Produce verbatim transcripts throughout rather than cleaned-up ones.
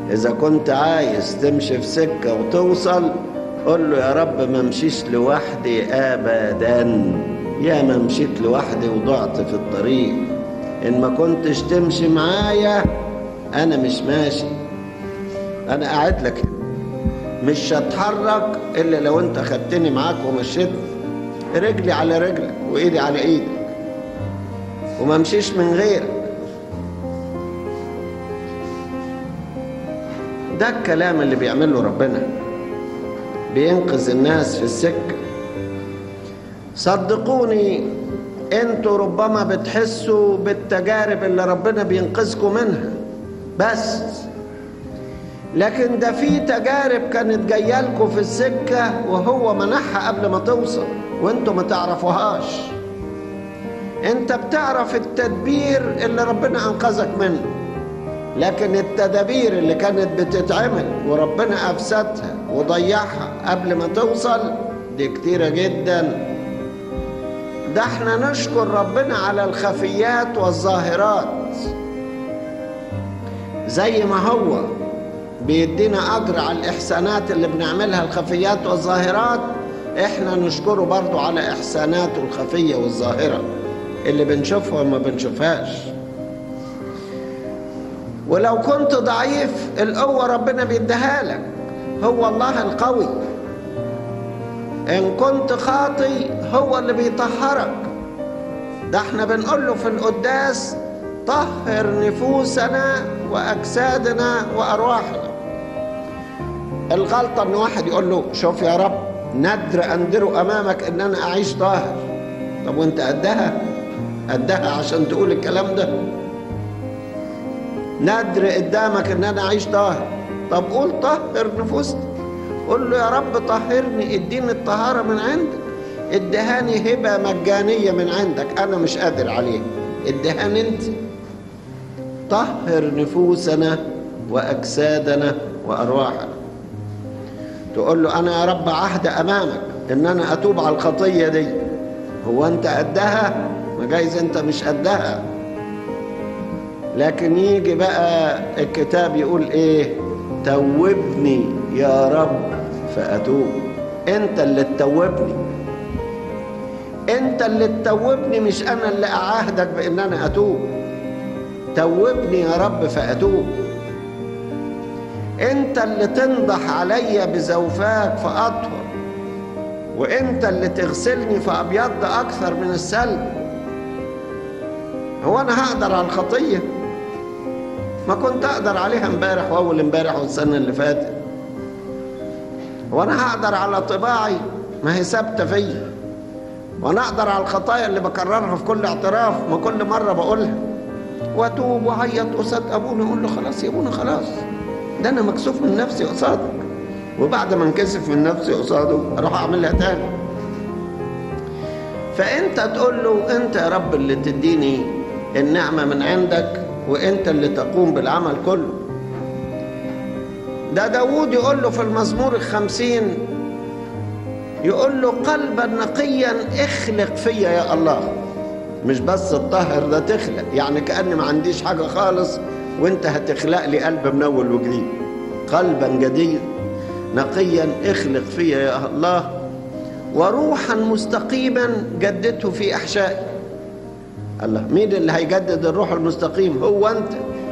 إذا كنت عايز تمشي في سكة وتوصل، قل له يا رب ما امشيش لوحدي أبدا، يا ما مشيت لوحدي وضعت في الطريق، إن ما كنتش تمشي معايا أنا مش ماشي، أنا قاعد لك هنا مش هتحرك إلا لو أنت خدتني معاك ومشيت رجلي على رجلك وإيدي على إيدك، وما امشيش من غيرك. ده الكلام اللي بيعمله ربنا، بينقذ الناس في السكة. صدقوني انتوا ربما بتحسوا بالتجارب اللي ربنا بينقذكم منها بس، لكن ده في تجارب كانت جايه لكم في السكة وهو منحها قبل ما توصل وانتوا ما تعرفوهاش. انت بتعرف التدبير اللي ربنا انقذك منه، لكن التدابير اللي كانت بتتعمل وربنا أفسدها وضيعها قبل ما توصل دي كتيرة جدا. ده احنا نشكر ربنا على الخفيات والظاهرات، زي ما هو بيدينا أجر على الإحسانات اللي بنعملها الخفيات والظاهرات، احنا نشكره برضو على إحساناته الخفية والظاهرة اللي بنشوفها وما بنشوفهاش. ولو كنت ضعيف القوة ربنا بيديها لك، هو الله القوي. إن كنت خاطي هو اللي بيطهرك. ده احنا بنقول له في القداس طهر نفوسنا وأجسادنا وأرواحنا. الغلطة إن واحد يقول له شوف يا رب ندر أندر أمامك إن أنا أعيش طاهر. طب وأنت قدها؟ قدها عشان تقول الكلام ده؟ ندر قدامك ان انا اعيش طاهر، طب قول طهر نفوسك، قول له يا رب طهرني، اديني الطهارة من عندك، ادهاني هبة مجانية من عندك انا مش قادر عليها، ادهاني انت. طهر نفوسنا واجسادنا وارواحنا. تقول له انا يا رب عهد امامك ان انا اتوب على الخطية دي، هو انت قدها؟ ما جايز انت مش قدها. لكن يجي بقى الكتاب يقول ايه؟ توبني يا رب فأتوب. انت اللي تتوبني، انت اللي تتوبني، مش انا اللي اعاهدك بان انا اتوب. توبني يا رب فأتوب. انت اللي تنضح عليا بزوفاك فأطهر، وانت اللي تغسلني فأبيض اكثر من الثلج. هو انا هقدر على الخطيه؟ ما كنت اقدر عليها امبارح واول امبارح والسنه اللي فاتت. وانا هقدر على طباعي؟ ما هي ثابته فيا. وانا اقدر على الخطايا اللي بكررها في كل اعتراف، ما كل مره بقولها واتوب واعيط قصاد ابونا اقول له خلاص يا ابونا خلاص، ده انا مكسوف من نفسي قصادك، وبعد ما انكسف من نفسي قصاده اروح اعملها تاني. فانت تقول له انت يا رب اللي تديني النعمه من عندك، وانت اللي تقوم بالعمل كله. ده داود يقول له في المزمور الخمسين، يقول له قلبا نقيا اخلق فيا يا الله. مش بس الطاهر ده تخلق، يعني كأني ما عنديش حاجة خالص وانت هتخلق لي قلب من اول وجديد. قلبا جديد نقيا اخلق فيا يا الله، وروحا مستقيما جددته في احشائي. الله، مين اللي هيجدد الروح المستقيم؟ هو انت.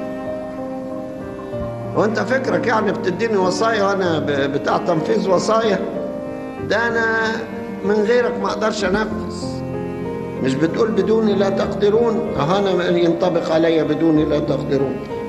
وانت فكرك يعني بتديني وصايا وانا بتاع تنفيذ وصايا؟ ده انا من غيرك ما اقدرش انفذ. مش بتقول بدوني لا تقدرون؟ اه انا ينطبق علي بدوني لا تقدرون.